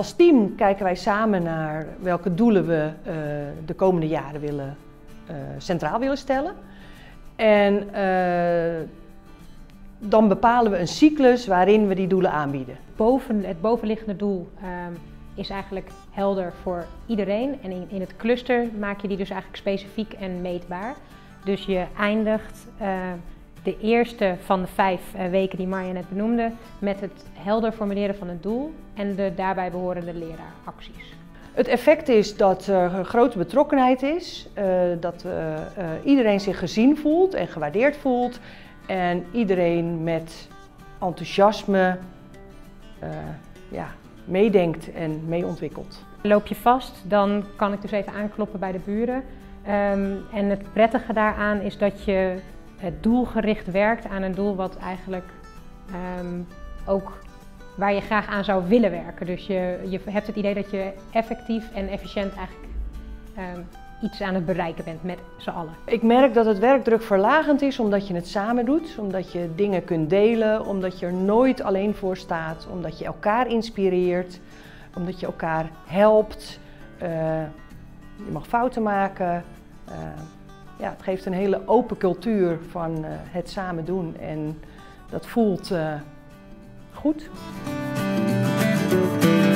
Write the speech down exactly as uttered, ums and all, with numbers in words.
als team kijken wij samen naar welke doelen we uh, de komende jaren willen, uh, centraal willen stellen. En uh, dan bepalen we een cyclus waarin we die doelen aanbieden. Boven, het bovenliggende doel uh, is eigenlijk helder voor iedereen. En in, in het cluster maak je die dus eigenlijk specifiek en meetbaar. Dus je eindigt uh, de eerste van de vijf uh, weken die Marja net benoemde met het helder formuleren van het doel en de daarbij behorende leraaracties. Het effect is dat er een grote betrokkenheid is, uh, dat uh, uh, iedereen zich gezien voelt en gewaardeerd voelt en iedereen met enthousiasme uh, ja, meedenkt en meeontwikkelt. Loop je vast, dan kan ik dus even aankloppen bij de buren. Um, en het prettige daaraan is dat je het doelgericht werkt aan een doel wat eigenlijk um, ook waar je graag aan zou willen werken. Dus je, je hebt het idee dat je effectief en efficiënt eigenlijk um, iets aan het bereiken bent met z'n allen. Ik merk dat het werkdrukverlagend is omdat je het samen doet, omdat je dingen kunt delen, omdat je er nooit alleen voor staat, omdat je elkaar inspireert, omdat je elkaar helpt. Uh, je mag fouten maken. Uh, ja, het geeft een hele open cultuur van uh, het samen doen en dat voelt uh, goed.